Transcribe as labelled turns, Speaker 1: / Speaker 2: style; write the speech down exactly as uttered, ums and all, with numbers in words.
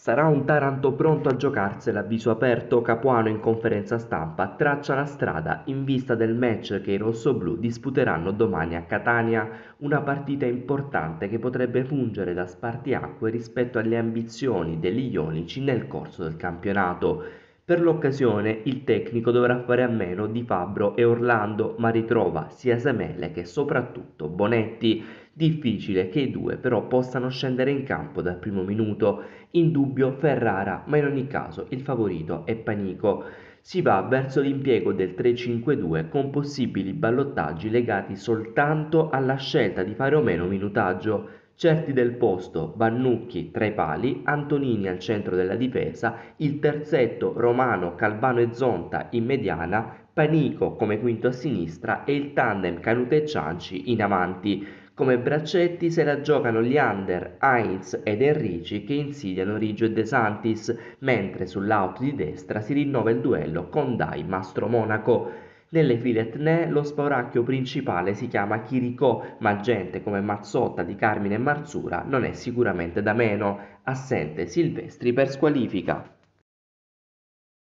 Speaker 1: Sarà un Taranto pronto a giocarsela a viso aperto. Capuano in conferenza stampa traccia la strada in vista del match che i rossoblù disputeranno domani a Catania, una partita importante che potrebbe fungere da spartiacque rispetto alle ambizioni degli ionici nel corso del campionato. Per l'occasione il tecnico dovrà fare a meno di Fabbro e Orlando, ma ritrova sia Semele che soprattutto Bonetti. Difficile che i due però possano scendere in campo dal primo minuto. In dubbio Ferrara, ma in ogni caso il favorito è Panico. Si va verso l'impiego del tre cinque due con possibili ballottaggi legati soltanto alla scelta di fare o meno minutaggio. Certi del posto Vannucchi tra i pali, Antonini al centro della difesa, il terzetto Romano, Calvano e Zonta in mediana, Panico come quinto a sinistra e il tandem Canute e Cianci in avanti. Come braccetti se la giocano Leander, Heinz ed Enrici che insidiano Riggio e De Santis, mentre sull'out di destra si rinnova il duello con Dai Mastro Monaco. Nelle file etnee lo spauracchio principale si chiama Chiricò, ma gente come Mazzotta, Di Carmine e Marzura non è sicuramente da meno, assente Silvestri per squalifica.